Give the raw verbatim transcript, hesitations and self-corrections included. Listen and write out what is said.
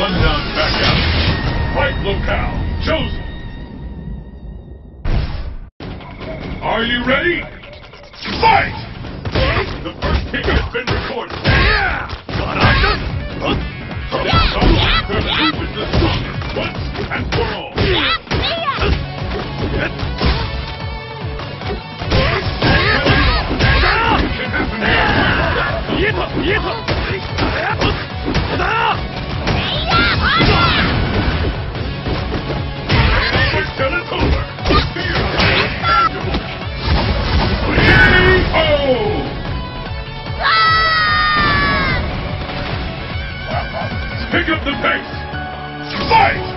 Rundown back out. Fight locale chosen. Are you ready? Fight! The first kick has been recorded. Substitution is stronger once and for all. Until it's over. Fear is tangible. K O! Pick up the pace. Fight!